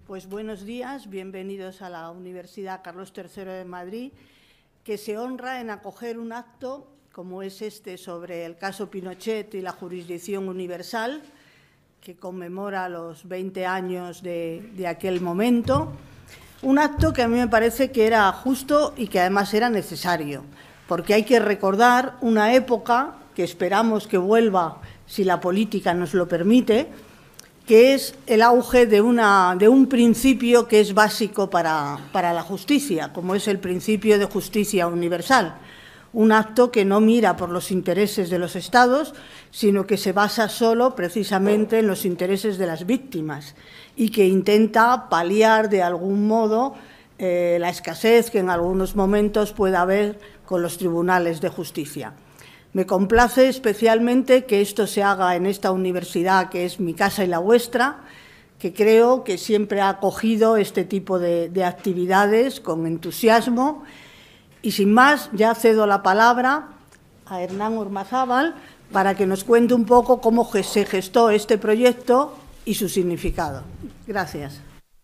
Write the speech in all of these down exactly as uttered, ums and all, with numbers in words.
Pues buenos días, bienvenidos a la Universidad Carlos tercero de Madrid, que se honra en acoger un acto como es este sobre el caso Pinochet y la jurisdicción universal, que conmemora los veinte años de, de aquel momento. Un acto que a mí me parece que era justo y que además era necesario, porque hay que recordar una época que esperamos que vuelva, si la política nos lo permite, que es el auge de, una, de un principio que es básico para, para la justicia, como es el principio de justicia universal. Un acto que no mira por los intereses de los Estados, sino que se basa solo precisamente en los intereses de las víctimas y que intenta paliar de algún modo eh, la escasez que en algunos momentos pueda haber con los tribunales de justicia. Me complace especialmente que esto se haga en esta universidad, que es mi casa y la vuestra, que creo que siempre ha acogido este tipo de, de actividades con entusiasmo. Y sin más, ya cedo la palabra a Hernán Ormazábal para que nos cuente un poco cómo se gestó este proyecto y su significado. Gracias.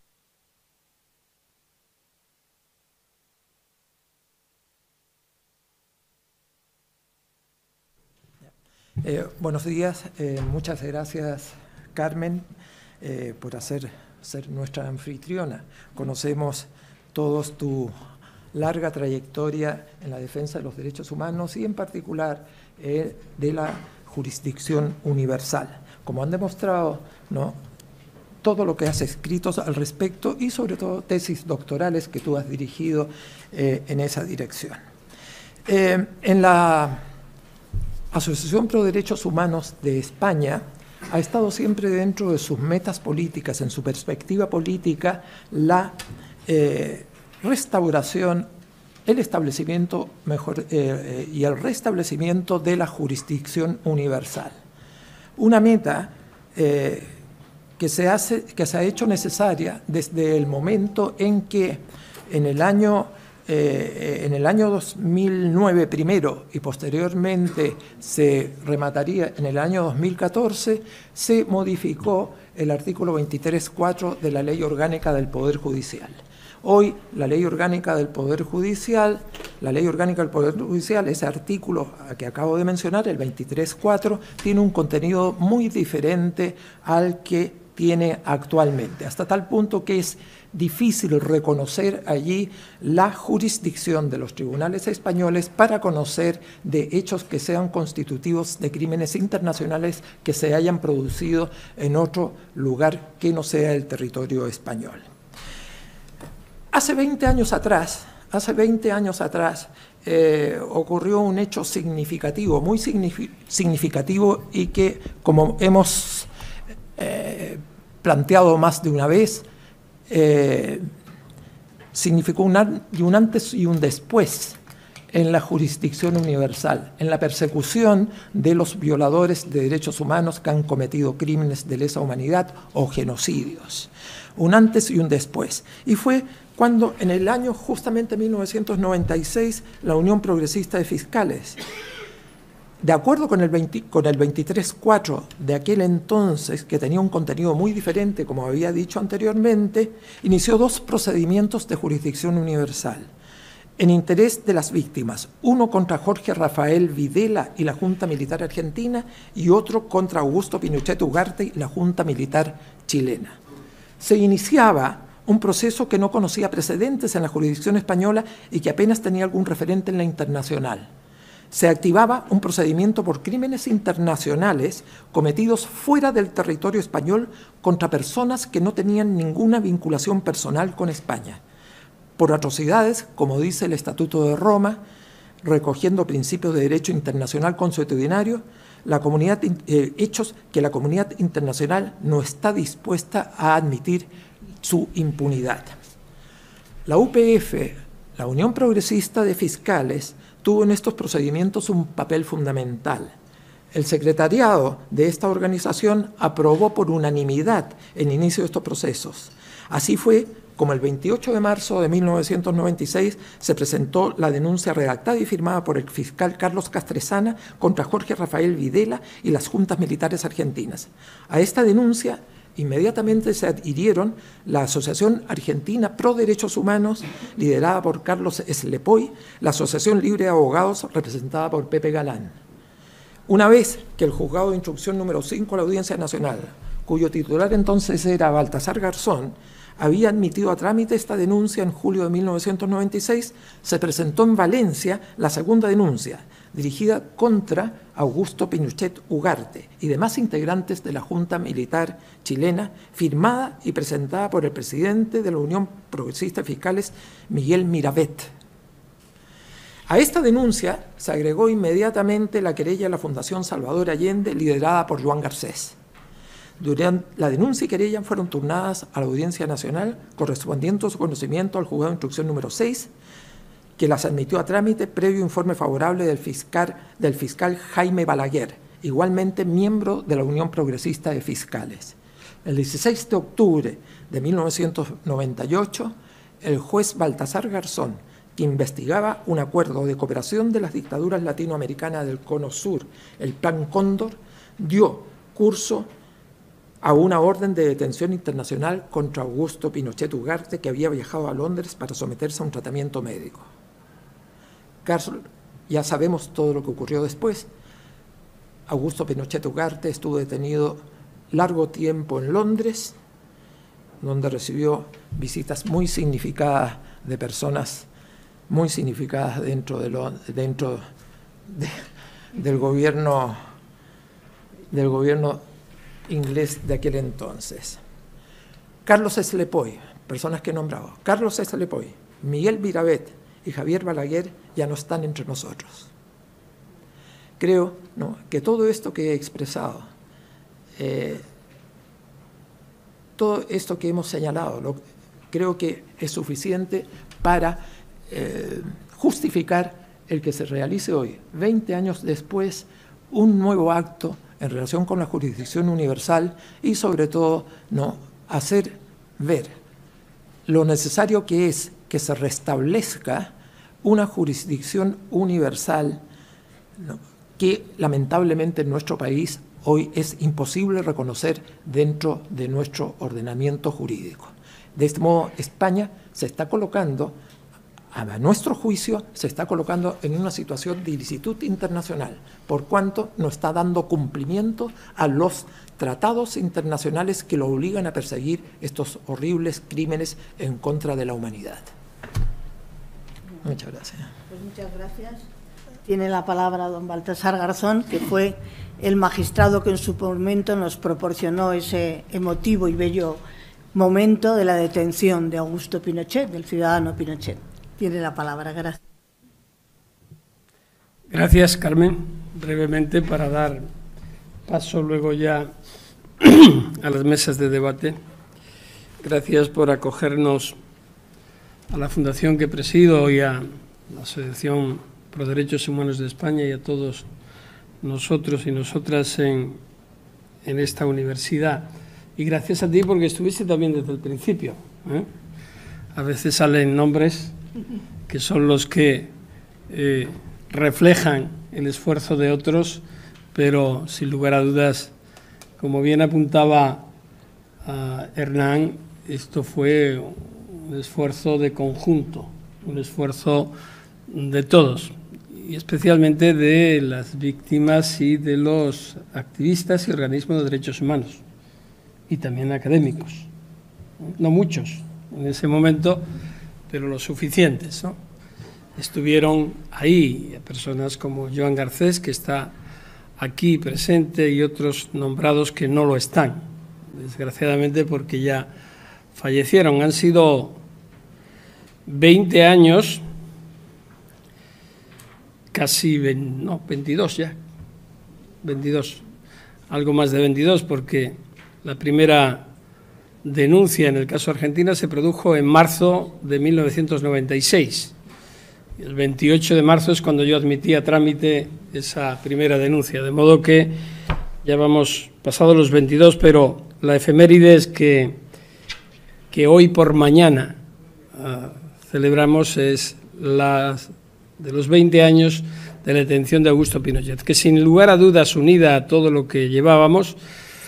Eh, buenos días, eh, muchas gracias, Carmen, eh, por hacer, ser nuestra anfitriona. Conocemos todos tu larga trayectoria en la defensa de los derechos humanos y en particular eh, de la jurisdicción universal. Como han demostrado, ¿no?, todo lo que has escrito al respecto y sobre todo tesis doctorales que tú has dirigido eh, en esa dirección. Eh, en la Asociación Pro Derechos Humanos de España ha estado siempre dentro de sus metas políticas, en su perspectiva política, la eh, restauración, el establecimiento mejor, eh, eh, y el restablecimiento de la jurisdicción universal. Una meta eh, que, se hace, que se ha hecho necesaria desde el momento en que en el año Eh, en el año dos mil nueve primero y posteriormente se remataría en el año dos mil catorce, se modificó el artículo veintitrés punto cuatro de la Ley Orgánica del Poder Judicial. Hoy la Ley Orgánica del Poder Judicial, la Ley Orgánica del Poder Judicial, ese artículo que acabo de mencionar, el veintitrés punto cuatro, tiene un contenido muy diferente al que tiene actualmente, hasta tal punto que es difícil reconocer allí la jurisdicción de los tribunales españoles para conocer de hechos que sean constitutivos de crímenes internacionales que se hayan producido en otro lugar que no sea el territorio español. Hace veinte años atrás, hace veinte años atrás, eh, ocurrió un hecho significativo, muy significativo y que, como hemos eh, planteado más de una vez, Eh, significó un, un antes y un después en la jurisdicción universal, en la persecución de los violadores de derechos humanos que han cometido crímenes de lesa humanidad o genocidios. Un antes y un después. Y fue cuando en el año justamente mil novecientos noventa y seis la Unión Progresista de Fiscales, de acuerdo con el, veinte, con el veintitrés punto cuatro de aquel entonces, que tenía un contenido muy diferente, como había dicho anteriormente, inició dos procedimientos de jurisdicción universal en interés de las víctimas, uno contra Jorge Rafael Videla y la Junta Militar Argentina y otro contra Augusto Pinochet Ugarte y la Junta Militar Chilena. Se iniciaba un proceso que no conocía precedentes en la jurisdicción española y que apenas tenía algún referente en la internacional. Se activaba un procedimiento por crímenes internacionales cometidos fuera del territorio español contra personas que no tenían ninguna vinculación personal con España, por atrocidades, como dice el Estatuto de Roma, recogiendo principios de derecho internacional consuetudinario, la comunidad, eh, hechos que la comunidad internacional no está dispuesta a admitir su impunidad. La U P F, la Unión Progresista de Fiscales, tuvo en estos procedimientos un papel fundamental. El secretariado de esta organización aprobó por unanimidad el inicio de estos procesos. Así fue como el veintiocho de marzo de mil novecientos noventa y seis se presentó la denuncia redactada y firmada por el fiscal Carlos Castresana contra Jorge Rafael Videla y las juntas militares argentinas. A esta denuncia Inmediatamente se adhirieron la Asociación Argentina Pro Derechos Humanos, liderada por Carlos Eslepoy, la Asociación Libre de Abogados, representada por Pepe Galán. Una vez que el Juzgado de Instrucción número cinco de la Audiencia Nacional, cuyo titular entonces era Baltasar Garzón, había admitido a trámite esta denuncia en julio de mil novecientos noventa y seis, se presentó en Valencia la segunda denuncia, dirigida contra Augusto Pinochet Ugarte y demás integrantes de la Junta Militar chilena, firmada y presentada por el presidente de la Unión Progresista de Fiscales, Miguel Mirabet. A esta denuncia se agregó inmediatamente la querella de la Fundación Salvador Allende, liderada por Joan Garcés. Durante la denuncia y querella fueron turnadas a la Audiencia Nacional, correspondiendo su conocimiento al Juzgado de Instrucción número seis, que las admitió a trámite previo informe favorable del fiscal, del fiscal Jaime Balaguer, igualmente miembro de la Unión Progresista de Fiscales. El dieciséis de octubre de mil novecientos noventa y ocho, el juez Baltasar Garzón, que investigaba un acuerdo de cooperación de las dictaduras latinoamericanas del Cono Sur, el Plan Cóndor, dio curso a una orden de detención internacional contra Augusto Pinochet Ugarte, que había viajado a Londres para someterse a un tratamiento médico. Carlos, ya sabemos todo lo que ocurrió después. Augusto Pinochet Ugarte estuvo detenido largo tiempo en Londres, donde recibió visitas muy significadas de personas muy significadas dentro, de lo, dentro de, del gobierno del gobierno inglés de aquel entonces. Carlos Eslepoy, personas que he nombrado, Carlos Eslepoy, Miguel Mirabet y Javier Balaguer ya no están entre nosotros. Creo, ¿no?, que todo esto que he expresado, eh, todo esto que hemos señalado, lo, creo que es suficiente para eh, justificar el que se realice hoy, veinte años después, un nuevo acto en relación con la jurisdicción universal y, sobre todo, ¿no?, hacer ver lo necesario que es que se restablezca una jurisdicción universal, ¿no?, que lamentablemente en nuestro país hoy es imposible reconocer dentro de nuestro ordenamiento jurídico. De este modo, España se está colocando, a nuestro juicio, se está colocando en una situación de ilicitud internacional, por cuanto no está dando cumplimiento a los tratados internacionales que lo obligan a perseguir estos horribles crímenes en contra de la humanidad. Muchas gracias. Pues muchas gracias. Tiene la palabra don Baltasar Garzón, que fue el magistrado que en su momento nos proporcionó ese emotivo y bello momento de la detención de Augusto Pinochet, del ciudadano Pinochet. Tiene la palabra. Gracias. Gracias, Carmen. Brevemente, para dar paso luego ya a las mesas de debate. Gracias por acogernos a la fundación que presido y a la Asociación Pro Derechos Humanos de España y a todos nosotros y nosotras en, en esta universidad. Y gracias a ti porque estuviste también desde el principio, ¿eh? A veces salen nombres que son los que eh, reflejan el esfuerzo de otros, pero sin lugar a dudas, como bien apuntaba a Hernán, esto fue un esfuerzo de conjunto, un esfuerzo de todos, y especialmente de las víctimas y de los activistas y organismos de derechos humanos, y también académicos, no muchos en ese momento, pero los suficientes, ¿no? Estuvieron ahí personas como Joan Garcés, que está aquí presente, y otros nombrados que no lo están, desgraciadamente porque ya fallecieron. Han sido veinte años, casi no, veintidós ya, veintidós, algo más de veintidós, porque la primera denuncia en el caso Argentina se produjo en marzo de mil novecientos noventa y seis. El veintiocho de marzo es cuando yo admití a trámite esa primera denuncia, de modo que ya vamos pasado los veintidós, pero la efeméride es que, que hoy por mañana uh, celebramos es la de los veinte años de la detención de Augusto Pinochet, que sin lugar a dudas, unida a todo lo que llevábamos,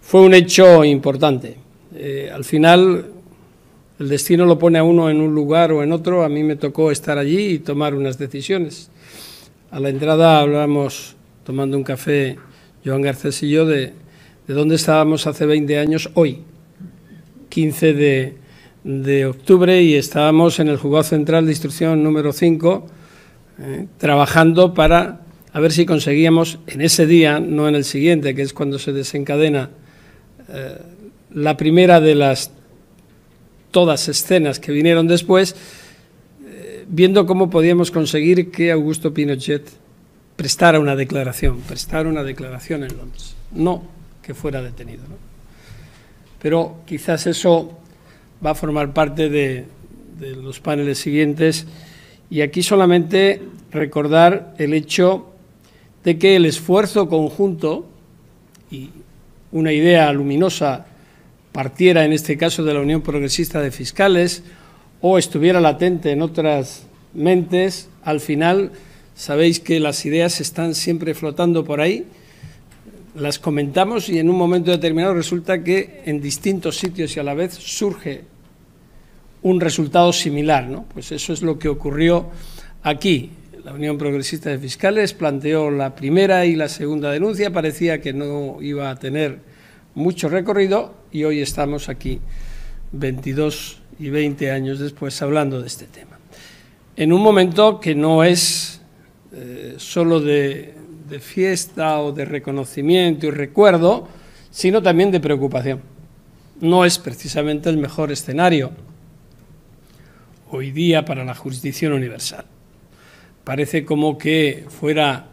fue un hecho importante. Eh, al final, el destino lo pone a uno en un lugar o en otro. A mí me tocó estar allí y tomar unas decisiones. A la entrada hablábamos, tomando un café, Joan Garcés y yo, de, de dónde estábamos hace veinte años hoy, quince de, de octubre, y estábamos en el Juzgado Central de Instrucción número cinco, eh, trabajando para a ver si conseguíamos en ese día, no en el siguiente, que es cuando se desencadena eh, la primera de las todas escenas que vinieron después, eh, viendo cómo podíamos conseguir que Augusto Pinochet prestara una declaración, prestara una declaración en Londres, no que fuera detenido, ¿no? Pero quizás eso va a formar parte de, de los paneles siguientes, y aquí solamente recordar el hecho de que el esfuerzo conjunto y una idea luminosa partiera en este caso de la Unión Progresista de Fiscales o estuviera latente en otras mentes, al final sabéis que las ideas están siempre flotando por ahí, las comentamos y en un momento determinado resulta que en distintos sitios y a la vez surge un resultado similar, ¿no? Pues eso es lo que ocurrió aquí. La Unión Progresista de Fiscales planteó la primera y la segunda denuncia, parecía que no iba a tener mucho recorrido y hoy estamos aquí, veintidós y veinte años después, hablando de este tema. En un momento que no es eh, solo de, de fiesta o de reconocimiento y recuerdo, sino también de preocupación. No es precisamente el mejor escenario hoy día para la jurisdicción universal. Parece como que fuera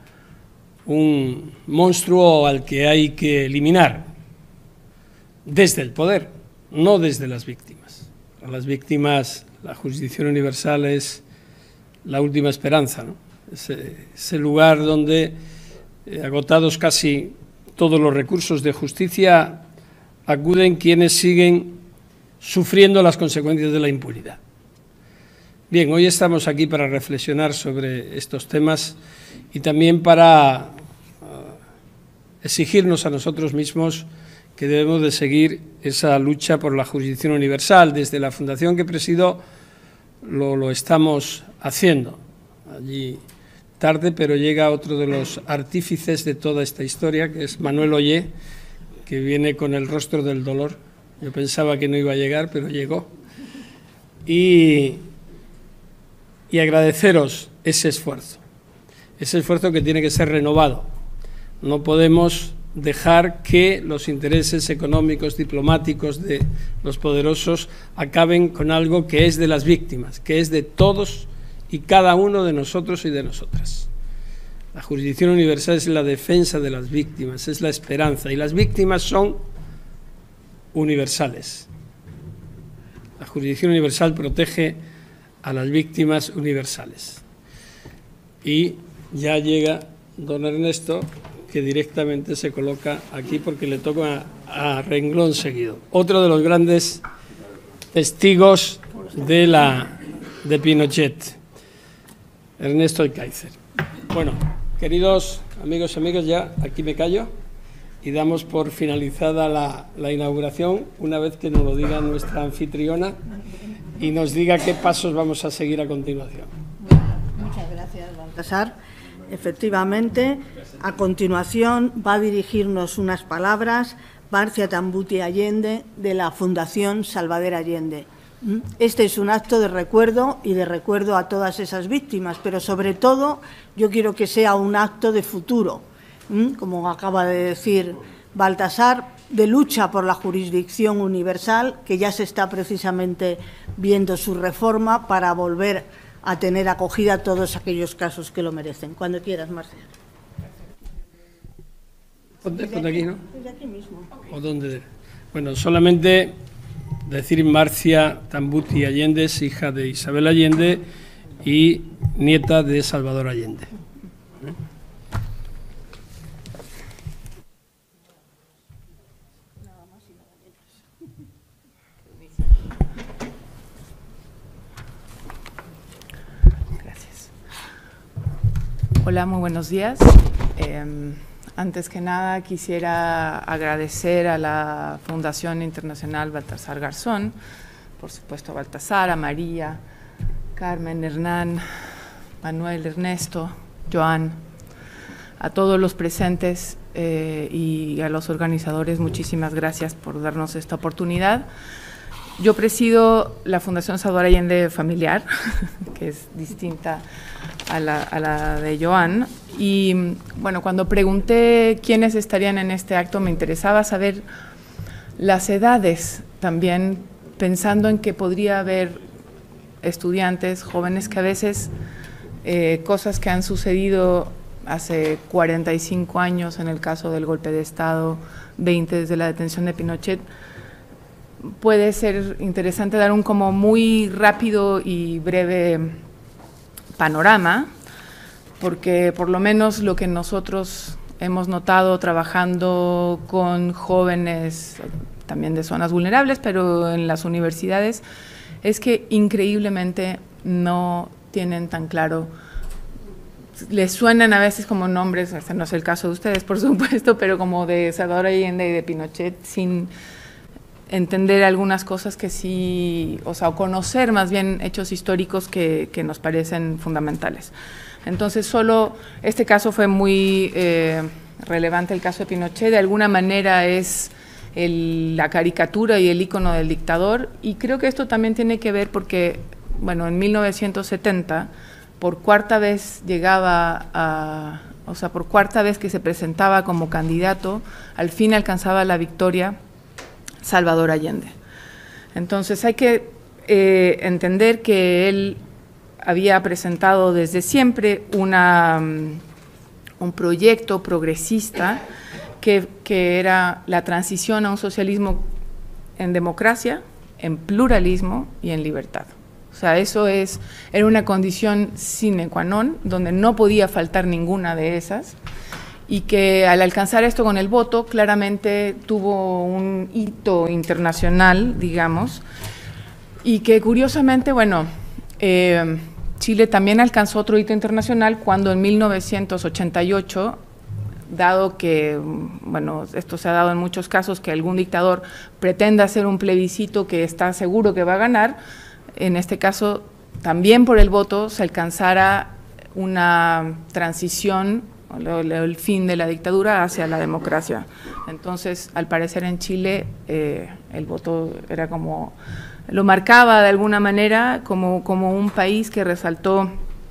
un monstruo al que hay que eliminar desde el poder, no desde las víctimas. A las víctimas la jurisdicción universal es la última esperanza, ¿no? Ese, ese lugar donde, eh, agotados casi todos los recursos de justicia, acuden quienes siguen sufriendo las consecuencias de la impunidad. Bien, hoy estamos aquí para reflexionar sobre estos temas y también para uh, exigirnos a nosotros mismos que debemos de seguir esa lucha por la jurisdicción universal. Desde la fundación que presido lo, lo estamos haciendo. Allí tarde, pero llega otro de los artífices de toda esta historia, que es Manuel Ollé, que viene con el rostro del dolor. Yo pensaba que no iba a llegar, pero llegó. Y... y agradeceros ese esfuerzo, ese esfuerzo que tiene que ser renovado. No podemos dejar que los intereses económicos, diplomáticos de los poderosos acaben con algo que es de las víctimas, que es de todos y cada uno de nosotros y de nosotras. La jurisdicción universal es la defensa de las víctimas, es la esperanza, y las víctimas son universales. La jurisdicción universal protege a las víctimas universales. Y ya llega don Ernesto, que directamente se coloca aquí porque le toca a, a renglón seguido. Otro de los grandes testigos de, la, de Pinochet, Ernesto Ekaizer. Bueno, queridos amigos y amigas, ya aquí me callo y damos por finalizada la, la inauguración, una vez que nos lo diga nuestra anfitriona y nos diga qué pasos vamos a seguir a continuación. Muchas gracias, Baltasar. Efectivamente, a continuación va a dirigirnos unas palabras Marcia Tambuti Allende, de la Fundación Salvador Allende. Este es un acto de recuerdo y de recuerdo a todas esas víctimas, pero sobre todo yo quiero que sea un acto de futuro, como acaba de decir Baltasar, de lucha por la jurisdicción universal, que ya se está precisamente viendo su reforma para volver a tener acogida todos aquellos casos que lo merecen. Cuando quieras, Marcia. Ponte, ponte aquí, ¿no? Desde aquí mismo. ¿O dónde? Bueno, solamente decir Marcia Tambuti Allende es hija de Isabel Allende y nieta de Salvador Allende. Hola, muy buenos días. Eh, Antes que nada, quisiera agradecer a la Fundación Internacional Baltasar Garzón, por supuesto a Baltasar, a María, Carmen, Hernán, Manuel, Ernesto, Joan, a todos los presentes eh, y a los organizadores, muchísimas gracias por darnos esta oportunidad. Yo presido la Fundación Salvador Allende Familiar, que es distinta a la, a la de Joan, y bueno, cuando pregunté quiénes estarían en este acto, me interesaba saber las edades también, pensando en que podría haber estudiantes, jóvenes que a veces eh, cosas que han sucedido hace cuarenta y cinco años en el caso del golpe de Estado, veinte desde la detención de Pinochet, puede ser interesante dar un como muy rápido y breve panorama, porque por lo menos lo que nosotros hemos notado trabajando con jóvenes también de zonas vulnerables, pero en las universidades, es que increíblemente no tienen tan claro, les suenan a veces como nombres, este no es el caso de ustedes, por supuesto, pero como de Salvador Allende y de Pinochet, sin entender algunas cosas que sí, o sea, o conocer más bien hechos históricos que, que nos parecen fundamentales. Entonces, solo este caso fue muy eh, relevante, el caso de Pinochet, de alguna manera es el, la caricatura y el ícono del dictador, y creo que esto también tiene que ver porque, bueno, en mil novecientos setenta, por cuarta vez llegaba a, o sea, por cuarta vez que se presentaba como candidato, al fin alcanzaba la victoria Salvador Allende. Entonces hay que eh, entender que él había presentado desde siempre una, um, un proyecto progresista que, que era la transición a un socialismo en democracia, en pluralismo y en libertad. O sea, eso es, era una condición sine qua non, donde no podía faltar ninguna de esas, y que al alcanzar esto con el voto, claramente tuvo un hito internacional, digamos, y que curiosamente, bueno, eh, Chile también alcanzó otro hito internacional cuando en mil novecientos ochenta y ocho, dado que, bueno, esto se ha dado en muchos casos, que algún dictador pretenda hacer un plebiscito que está seguro que va a ganar, en este caso, también por el voto, se alcanzara una transición, el fin de la dictadura hacia la democracia. Entonces, al parecer en Chile, eh, el voto era como, lo marcaba de alguna manera como, como un país que resaltó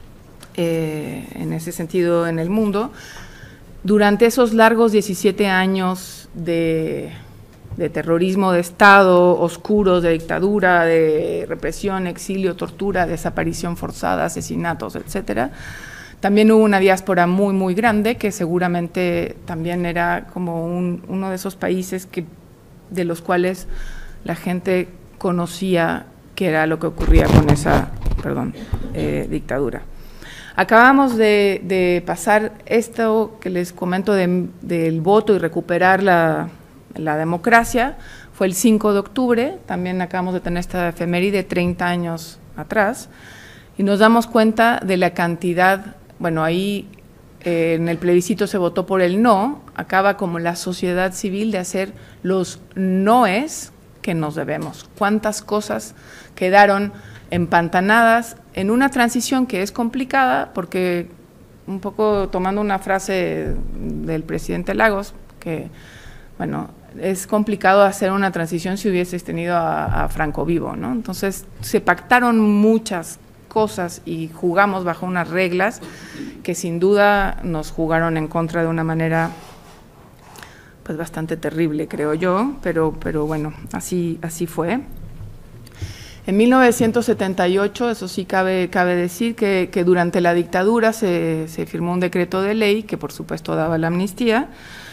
eh, en ese sentido en el mundo. Durante esos largos diecisiete años de, de terrorismo de Estado, oscuros, de dictadura, de represión, exilio, tortura, desaparición forzada, asesinatos, etcétera, también hubo una diáspora muy, muy grande, que seguramente también era como un, uno de esos países que, de los cuales la gente conocía qué era lo que ocurría con esa, perdón, eh, dictadura. Acabamos de, de pasar esto que les comento de, del voto y recuperar la, la democracia, fue el cinco de octubre, también acabamos de tener esta efeméride treinta años atrás, y nos damos cuenta de la cantidad. Bueno, ahí eh, en el plebiscito se votó por el no, acaba como la sociedad civil de hacer los noes que nos debemos. Cuántas cosas quedaron empantanadas en una transición que es complicada, porque un poco tomando una frase del presidente Lagos, que bueno, es complicado hacer una transición si hubieses tenido a, a Franco vivo, ¿no? Entonces se pactaron muchas cosas y jugamos bajo unas reglas que sin duda nos jugaron en contra de una manera pues bastante terrible, creo yo, pero, pero bueno, así, así fue. En mil novecientos setenta y ocho, eso sí cabe, cabe decir que, que durante la dictadura se, se firmó un decreto de ley que por supuesto daba la amnistía,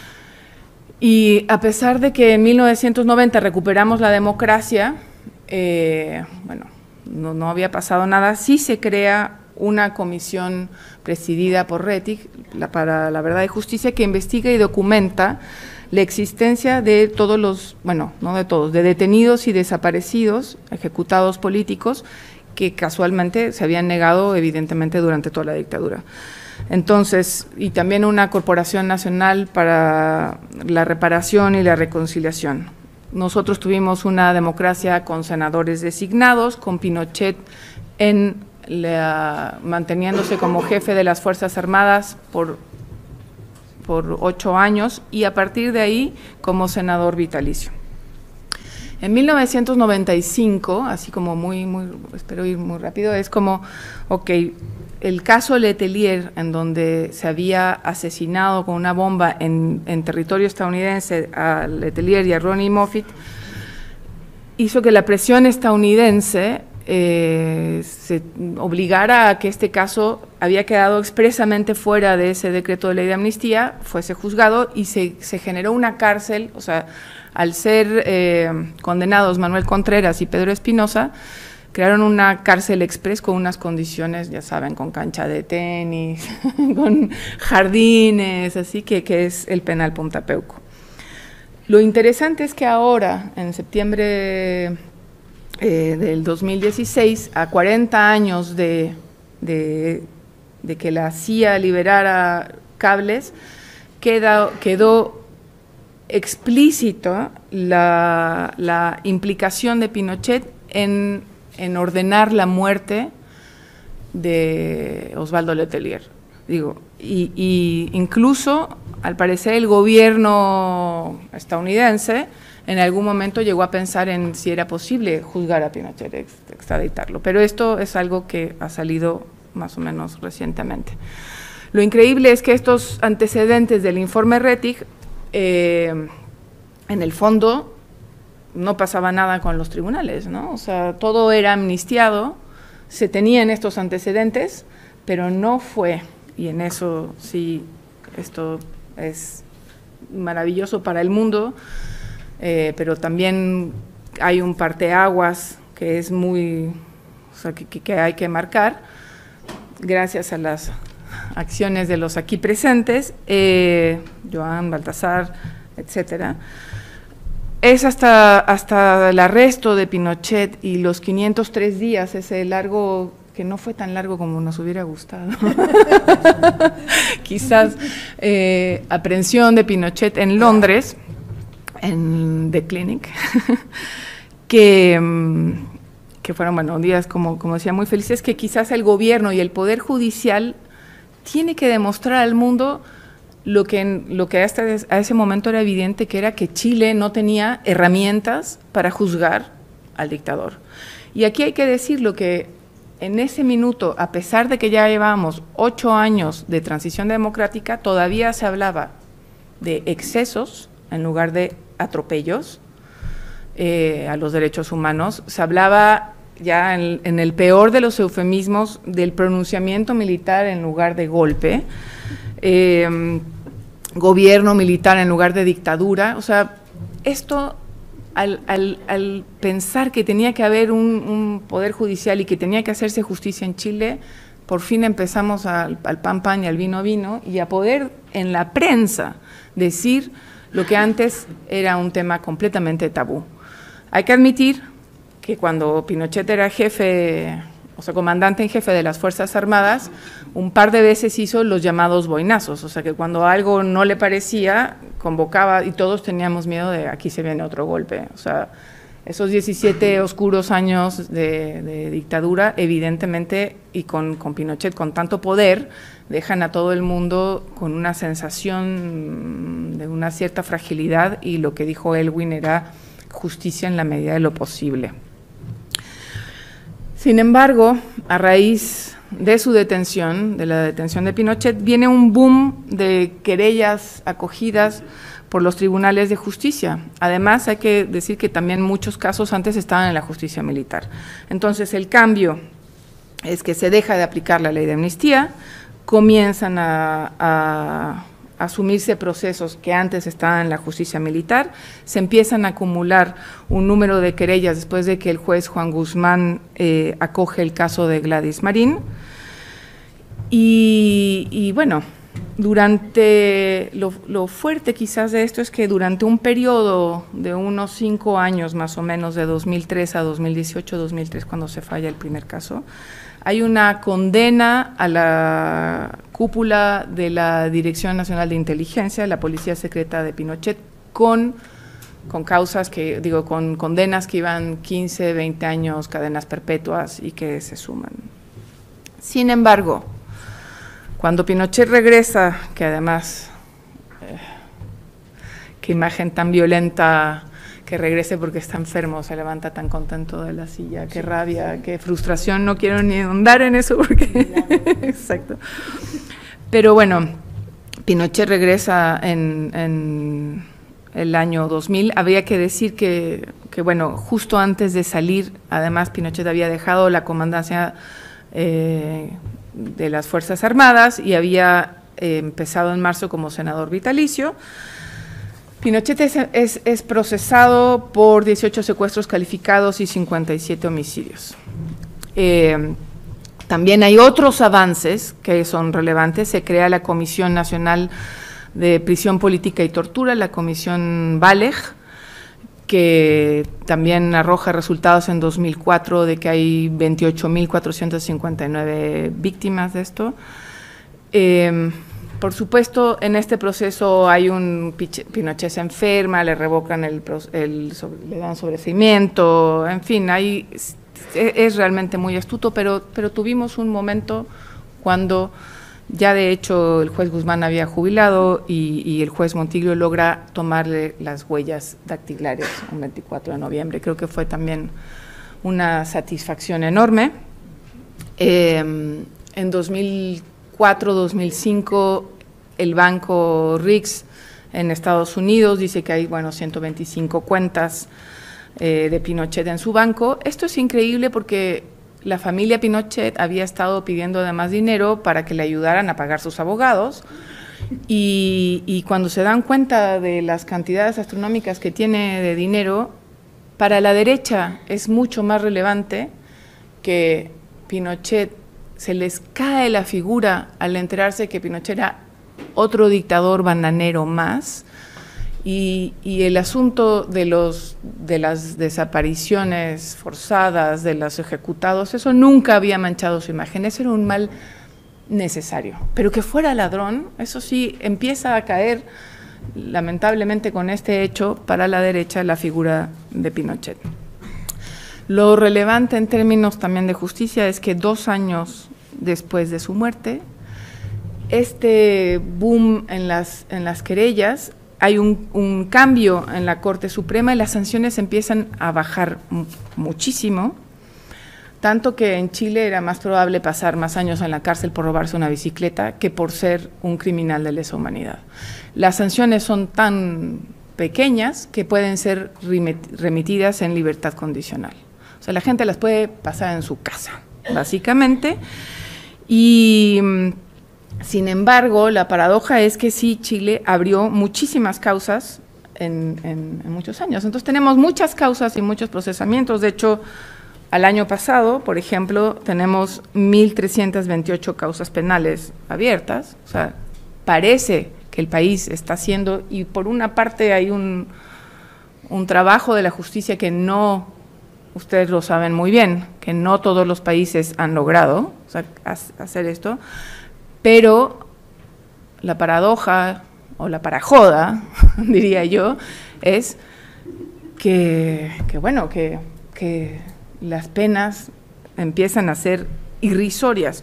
y a pesar de que en mil novecientos noventa recuperamos la democracia, eh, bueno, No, no había pasado nada, sí se crea una comisión presidida por Rettig, la, para la Verdad y Justicia, que investiga y documenta la existencia de todos los, bueno, no de todos, de detenidos y desaparecidos, ejecutados políticos, que casualmente se habían negado evidentemente durante toda la dictadura. Entonces, y también una Corporación Nacional para la Reparación y la Reconciliación. Nosotros tuvimos una democracia con senadores designados, con Pinochet en la, manteniéndose como jefe de las Fuerzas Armadas por, por ocho años y a partir de ahí como senador vitalicio. En mil novecientos noventa y cinco, así como muy, muy, espero ir muy rápido, es como, ok, el caso Letelier, en donde se había asesinado con una bomba en, en territorio estadounidense a Letelier y a Ronnie Moffitt, hizo que la presión estadounidense eh, se obligara a que este caso había quedado expresamente fuera de ese decreto de ley de amnistía, fuese juzgado y se, se generó una cárcel, o sea, al ser eh, condenados Manuel Contreras y Pedro Espinosa, crearon una cárcel express con unas condiciones, ya saben, con cancha de tenis, con jardines, así que, que es el penal Punta Peuco. Lo interesante es que ahora, en septiembre eh, del dos mil dieciséis, a cuarenta años de, de, de que la C I A liberara cables, queda, quedó explícito la, la implicación de Pinochet en, en ordenar la muerte de Osvaldo Letelier. Digo, y, y incluso, al parecer, el gobierno estadounidense en algún momento llegó a pensar en si era posible juzgar a Pinochet, extraditarlo, pero esto es algo que ha salido más o menos recientemente. Lo increíble es que estos antecedentes del informe Rettig, Eh, en el fondo no pasaba nada con los tribunales, ¿no? O sea, todo era amnistiado, se tenían estos antecedentes, pero no fue, y en eso sí, esto es maravilloso para el mundo, eh, pero también hay un parteaguas que es muy, o sea, que, que hay que marcar, gracias a las acciones de los aquí presentes, eh, Joan, Baltasar, etcétera, es hasta, hasta el arresto de Pinochet y los quinientos tres días, ese largo, que no fue tan largo como nos hubiera gustado, quizás, eh, aprehensión de Pinochet en Londres, en The Clinic, que, que fueron, bueno, días, como, como decía, muy felices, que quizás el gobierno y el Poder Judicial tiene que demostrar al mundo lo que, lo que hasta a ese momento era evidente, que era que Chile no tenía herramientas para juzgar al dictador. Y aquí hay que decirlo que en ese minuto, a pesar de que ya llevábamos ocho años de transición democrática, todavía se hablaba de excesos en lugar de atropellos eh, a los derechos humanos, se hablaba ya en, en el peor de los eufemismos del pronunciamiento militar en lugar de golpe, eh, gobierno militar en lugar de dictadura. O sea, esto al, al, al pensar que tenía que haber un, un poder judicial y que tenía que hacerse justicia en Chile, por fin empezamos al, al pan pan y al vino vino, y a poder en la prensa decir lo que antes era un tema completamente tabú. Hay que admitir que cuando Pinochet era jefe, o sea, comandante en jefe de las Fuerzas Armadas, un par de veces hizo los llamados boinazos, o sea, que cuando algo no le parecía, convocaba, y todos teníamos miedo de aquí se viene otro golpe. O sea, esos diecisiete oscuros años de, de dictadura, evidentemente, y con, con Pinochet con tanto poder, dejan a todo el mundo con una sensación de una cierta fragilidad, y lo que dijo Elwin era justicia en la medida de lo posible. Sin embargo, a raíz de su detención, de la detención de Pinochet, viene un boom de querellas acogidas por los tribunales de justicia. Además, hay que decir que también muchos casos antes estaban en la justicia militar. Entonces, el cambio es que se deja de aplicar la ley de amnistía, comienzan a, a asumirse procesos que antes estaban en la justicia militar, se empiezan a acumular un número de querellas después de que el juez Juan Guzmán eh, acoge el caso de Gladys Marín, y, y bueno, durante, lo, lo fuerte quizás de esto es que durante un periodo de unos cinco años más o menos, de dos mil tres a dos mil dieciocho, dos mil tres cuando se falla el primer caso, hay una condena a la cúpula de la Dirección Nacional de Inteligencia, la Policía Secreta de Pinochet, con, con causas que, digo, con condenas que iban quince, veinte años, cadenas perpetuas y que se suman. Sin embargo, cuando Pinochet regresa, que además, eh, qué imagen tan violenta, que regrese porque está enfermo, se levanta tan contento de la silla, qué rabia, qué frustración, no quiero ni andar en eso porque… Exacto. Pero bueno, Pinochet regresa en, en el año dos mil, habría que decir que, que, bueno, justo antes de salir, además Pinochet había dejado la comandancia eh, de las Fuerzas Armadas y había eh, empezado en marzo como senador vitalicio. Pinochet es, es, es procesado por dieciocho secuestros calificados y cincuenta y siete homicidios. Eh, también hay otros avances que son relevantes. Se crea la Comisión Nacional de Prisión Política y Tortura, la Comisión Valeg, que también arroja resultados en dos mil cuatro de que hay veintiocho mil cuatrocientas cincuenta y nueve víctimas de esto. Eh, Por supuesto, en este proceso hay un… Pinochet se enferma, le revocan el… el le dan sobreseimiento, en fin, hay, es, es realmente muy astuto, pero, pero tuvimos un momento cuando ya de hecho el juez Guzmán había jubilado y, y el juez Montiglio logra tomarle las huellas dactilares el veinticuatro de noviembre. Creo que fue también una satisfacción enorme. Eh, en dos mil cuatro, dos mil cinco, el banco R I X en Estados Unidos dice que hay, bueno, ciento veinticinco cuentas eh, de Pinochet en su banco. Esto es increíble porque la familia Pinochet había estado pidiendo además dinero para que le ayudaran a pagar sus abogados y, y cuando se dan cuenta de las cantidades astronómicas que tiene de dinero, para la derecha es mucho más relevante que Pinochet. Se les cae la figura al enterarse que Pinochet era otro dictador bananero más y, y el asunto de, los, de las desapariciones forzadas, de los ejecutados, eso nunca había manchado su imagen, ese era un mal necesario. Pero que fuera ladrón, eso sí, empieza a caer lamentablemente con este hecho para la derecha la figura de Pinochet. Lo relevante en términos también de justicia es que dos años después de su muerte, este boom en las, en las querellas, hay un, un cambio en la Corte Suprema y las sanciones empiezan a bajar muchísimo, tanto que en Chile era más probable pasar más años en la cárcel por robarse una bicicleta que por ser un criminal de lesa humanidad. Las sanciones son tan pequeñas que pueden ser remitidas en libertad condicional. O sea, la gente las puede pasar en su casa, básicamente, y sin embargo, la paradoja es que sí, Chile abrió muchísimas causas en, en, en muchos años. Entonces, tenemos muchas causas y muchos procesamientos. De hecho, al año pasado, por ejemplo, tenemos mil trescientas veintiocho causas penales abiertas. O sea, parece que el país está haciendo, y por una parte hay un, un trabajo de la justicia que no… Ustedes lo saben muy bien, que no todos los países han logrado, o sea, hacer esto, pero la paradoja, o la parajoda, diría yo, es que, que bueno, que, que las penas empiezan a ser irrisorias.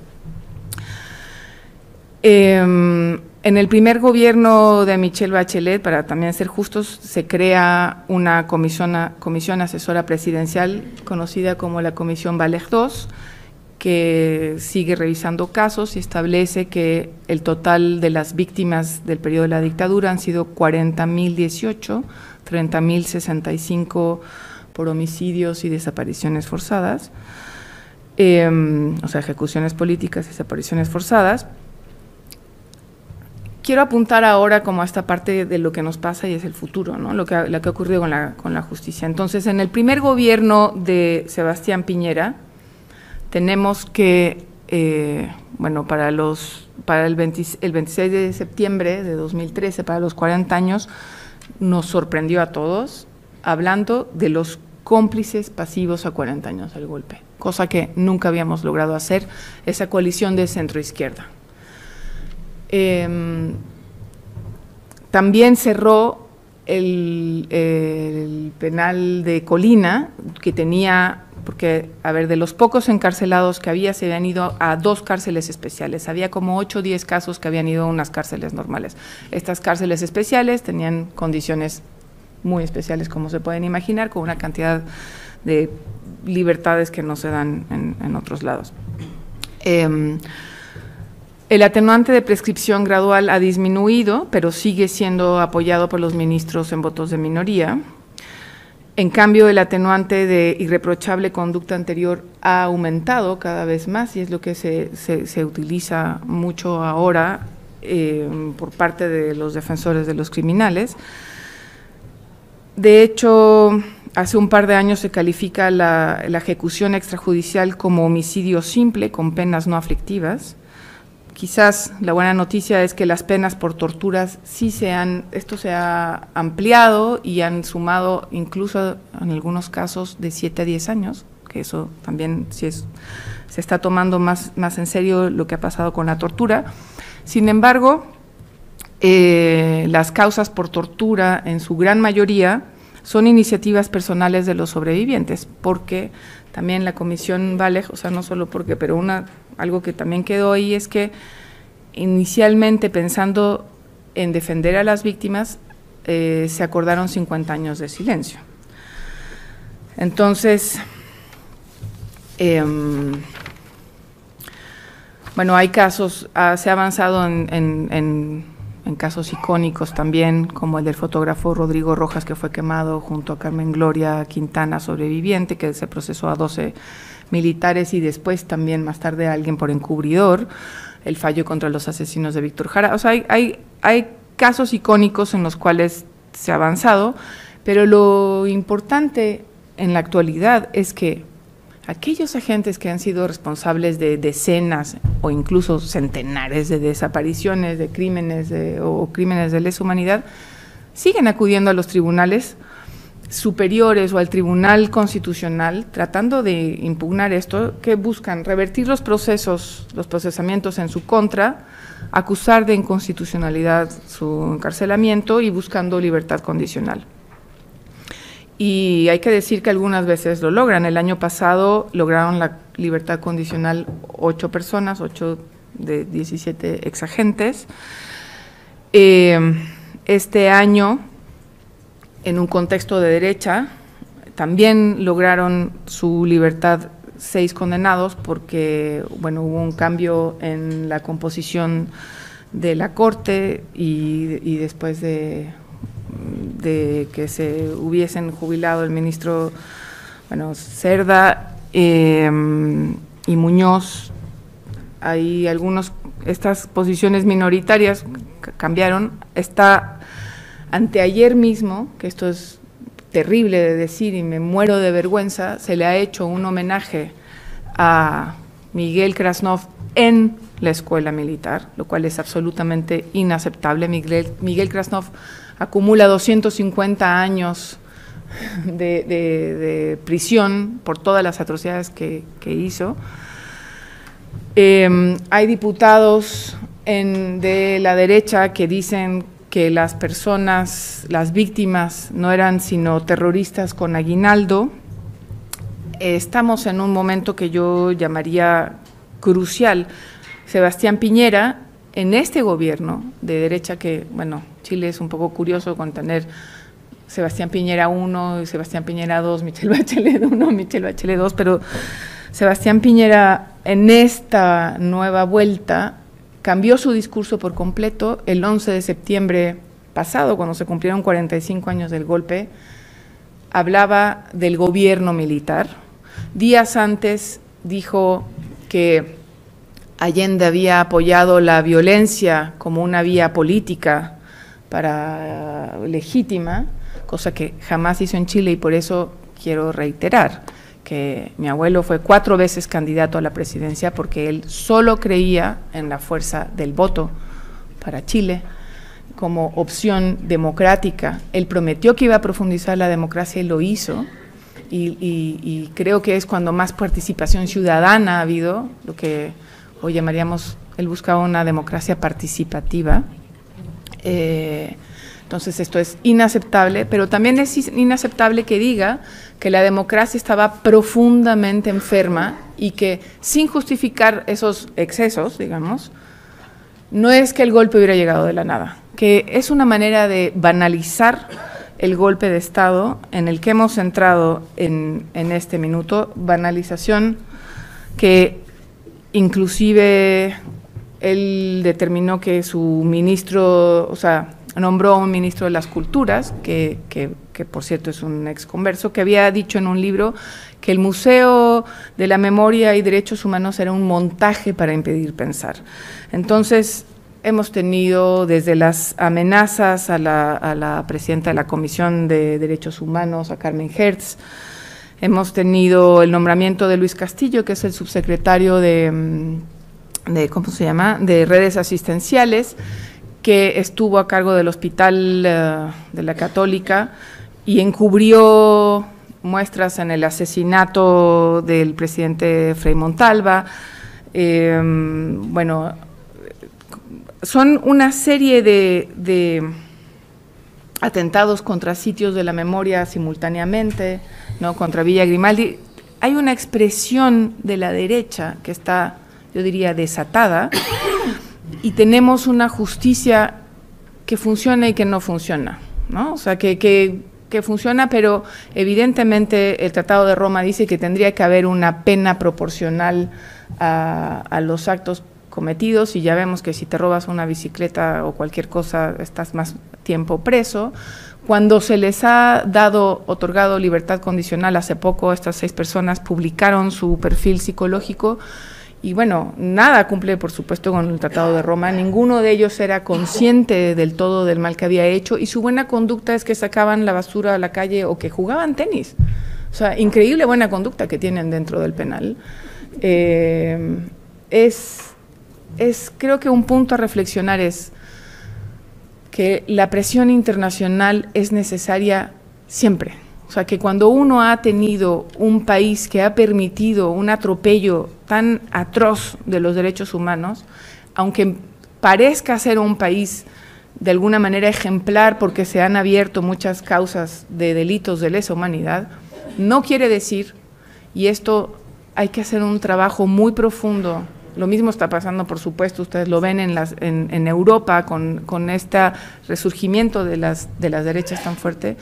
Eh, En el primer gobierno de Michelle Bachelet, para también ser justos, se crea una comisión, comisión asesora presidencial conocida como la Comisión Valeg dos, que sigue revisando casos y establece que el total de las víctimas del periodo de la dictadura han sido cuarenta mil dieciocho, treinta mil sesenta y cinco por homicidios y desapariciones forzadas, eh, o sea, ejecuciones políticas y desapariciones forzadas. Quiero apuntar ahora como a esta parte de lo que nos pasa y es el futuro, ¿no? Lo que, lo que ha ocurrido con la, con la justicia. Entonces, en el primer gobierno de Sebastián Piñera, tenemos que, eh, bueno, para los, para el, veinte, el veintiséis de septiembre de dos mil trece, para los cuarenta años, nos sorprendió a todos, hablando de los cómplices pasivos a cuarenta años del golpe, cosa que nunca habíamos logrado hacer, esa coalición de centro-izquierda. Eh, también cerró el, el penal de Colina, que tenía, porque, a ver, de los pocos encarcelados que había, se habían ido a dos cárceles especiales. Había como ocho o diez casos que habían ido a unas cárceles normales. Estas cárceles especiales tenían condiciones muy especiales, como se pueden imaginar, con una cantidad de libertades que no se dan en, en otros lados. Eh, el atenuante de prescripción gradual ha disminuido, pero sigue siendo apoyado por los ministros en votos de minoría. En cambio, el atenuante de irreprochable conducta anterior ha aumentado cada vez más, y es lo que se, se, se utiliza mucho ahora eh, por parte de los defensores de los criminales. De hecho, hace un par de años se califica la, la ejecución extrajudicial como homicidio simple con penas no aflictivas. Quizás la buena noticia es que las penas por torturas sí se han, esto se ha ampliado y han sumado incluso en algunos casos de siete a diez años, que eso también sí es, se está tomando más, más en serio lo que ha pasado con la tortura. Sin embargo, Eh, las causas por tortura, en su gran mayoría, son iniciativas personales de los sobrevivientes, porque también la Comisión Valej, o sea, no solo porque, pero una, algo que también quedó ahí es que inicialmente, pensando en defender a las víctimas, eh, se acordaron cincuenta años de silencio. Entonces, eh, bueno, hay casos, ah, se ha avanzado en, en, en en casos icónicos también, como el del fotógrafo Rodrigo Rojas, que fue quemado junto a Carmen Gloria Quintana, sobreviviente, que se procesó a doce militares y después también más tarde a alguien por encubridor, el fallo contra los asesinos de Víctor Jara. O sea, hay, hay, hay casos icónicos en los cuales se ha avanzado, pero lo importante en la actualidad es que aquellos agentes que han sido responsables de decenas o incluso centenares de desapariciones, de crímenes de, o crímenes de lesa humanidad, siguen acudiendo a los tribunales superiores o al Tribunal Constitucional tratando de impugnar esto, que buscan revertir los procesos, los procesamientos en su contra, acusar de inconstitucionalidad su encarcelamiento y buscando libertad condicional. Y hay que decir que algunas veces lo logran. El año pasado lograron la libertad condicional ocho personas, ocho de diecisiete exagentes. Eh, este año, en un contexto de derecha, también lograron su libertad seis condenados porque, bueno, hubo un cambio en la composición de la Corte y, y después de... de que se hubiesen jubilado el ministro, bueno, Cerda eh, y Muñoz, hay algunos, estas posiciones minoritarias cambiaron. Está anteayer mismo, que esto es terrible de decir y me muero de vergüenza, se le ha hecho un homenaje a Miguel Krasnov en la escuela militar, lo cual es absolutamente inaceptable. Miguel, Miguel Krasnov acumula doscientos cincuenta años de, de, de prisión por todas las atrocidades que, que hizo. Eh, hay diputados en, de la derecha que dicen que las personas, las víctimas, no eran sino terroristas con aguinaldo. Eh, estamos en un momento que yo llamaría crucial. Sebastián Piñera, en este gobierno de derecha, que, bueno, Chile es un poco curioso con tener Sebastián Piñera uno, Sebastián Piñera dos, Michelle Bachelet uno, Michelle Bachelet dos, pero Sebastián Piñera en esta nueva vuelta cambió su discurso por completo. El once de septiembre pasado, cuando se cumplieron cuarenta y cinco años del golpe, hablaba del gobierno militar. Días antes dijo que Allende había apoyado la violencia como una vía política para legítima, cosa que jamás hizo en Chile, y por eso quiero reiterar que mi abuelo fue cuatro veces candidato a la presidencia porque él solo creía en la fuerza del voto para Chile como opción democrática. Él prometió que iba a profundizar la democracia y lo hizo, y, y, y creo que es cuando más participación ciudadana ha habido, lo que hoy llamaríamos, él buscaba una democracia participativa. Eh, entonces esto es inaceptable, pero también es inaceptable que diga que la democracia estaba profundamente enferma y que sin justificar esos excesos, digamos, no es que el golpe hubiera llegado de la nada, que es una manera de banalizar el golpe de Estado en el que hemos entrado en, en este minuto, banalización que inclusive él determinó que su ministro, o sea, nombró a un ministro de las Culturas, que, que, que por cierto es un exconverso, que había dicho en un libro que el Museo de la Memoria y Derechos Humanos era un montaje para impedir pensar. Entonces, hemos tenido desde las amenazas a la, a la presidenta de la Comisión de Derechos Humanos, a Carmen Hertz, hemos tenido el nombramiento de Luis Castillo, que es el subsecretario de, de ¿cómo se llama?, de redes asistenciales, que estuvo a cargo del hospital uh, de la Católica y encubrió muestras en el asesinato del presidente Frei Montalva. Eh, bueno, son una serie de, de atentados contra sitios de la memoria simultáneamente, ¿no?, contra Villa Grimaldi. Hay una expresión de la derecha que está, yo diría, desatada, y tenemos una justicia que funciona y que no funciona, ¿no? O sea, que, que, que funciona, pero evidentemente el Tratado de Roma dice que tendría que haber una pena proporcional a, a los actos cometidos, y ya vemos que si te robas una bicicleta o cualquier cosa estás más tiempo preso. Cuando se les ha dado, otorgado libertad condicional hace poco, estas seis personas publicaron su perfil psicológico, y bueno, nada cumple, por supuesto, con el Tratado de Roma. Ninguno de ellos era consciente del todo del mal que había hecho, y su buena conducta es que sacaban la basura a la calle o que jugaban tenis. O sea, increíble buena conducta que tienen dentro del penal. Eh, es, es, creo que un punto a reflexionar es que la presión internacional es necesaria siempre. O sea, que cuando uno ha tenido un país que ha permitido un atropello tan atroz de los derechos humanos, aunque parezca ser un país de alguna manera ejemplar porque se han abierto muchas causas de delitos de lesa humanidad, no quiere decir, y esto hay que hacer un trabajo muy profundo. Lo mismo está pasando, por supuesto, ustedes lo ven en, las, en, en Europa con, con este resurgimiento de las, de las derechas tan fuerte,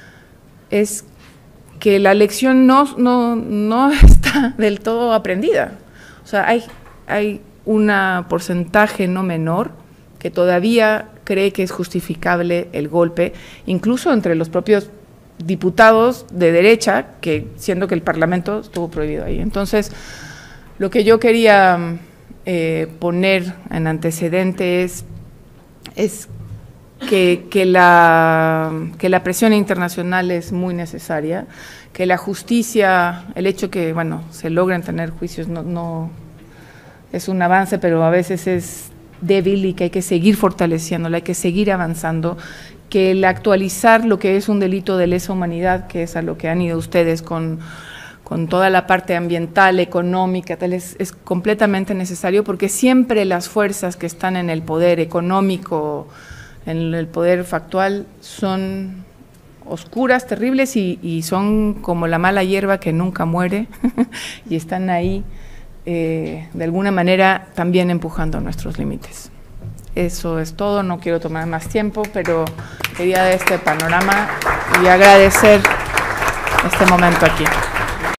es que la lección no, no, no está del todo aprendida. O sea, hay, hay un porcentaje no menor que todavía cree que es justificable el golpe, incluso entre los propios diputados de derecha, que siendo que el Parlamento estuvo prohibido ahí. Entonces, lo que yo quería eh, poner en antecedente es, es que, que, la, que la presión internacional es muy necesaria, que la justicia, el hecho que, bueno, se logren tener juicios no, no es un avance, pero a veces es débil y que hay que seguir fortaleciéndola, hay que seguir avanzando, que el actualizar lo que es un delito de lesa humanidad, que es a lo que han ido ustedes con, con toda la parte ambiental, económica, tal, es, es completamente necesario, porque siempre las fuerzas que están en el poder económico, en el poder factual, son oscuras, terribles, y, y son como la mala hierba que nunca muere y están ahí eh, de alguna manera también empujando nuestros límites. Eso es todo, no quiero tomar más tiempo, pero quería dar este panorama y agradecer este momento aquí.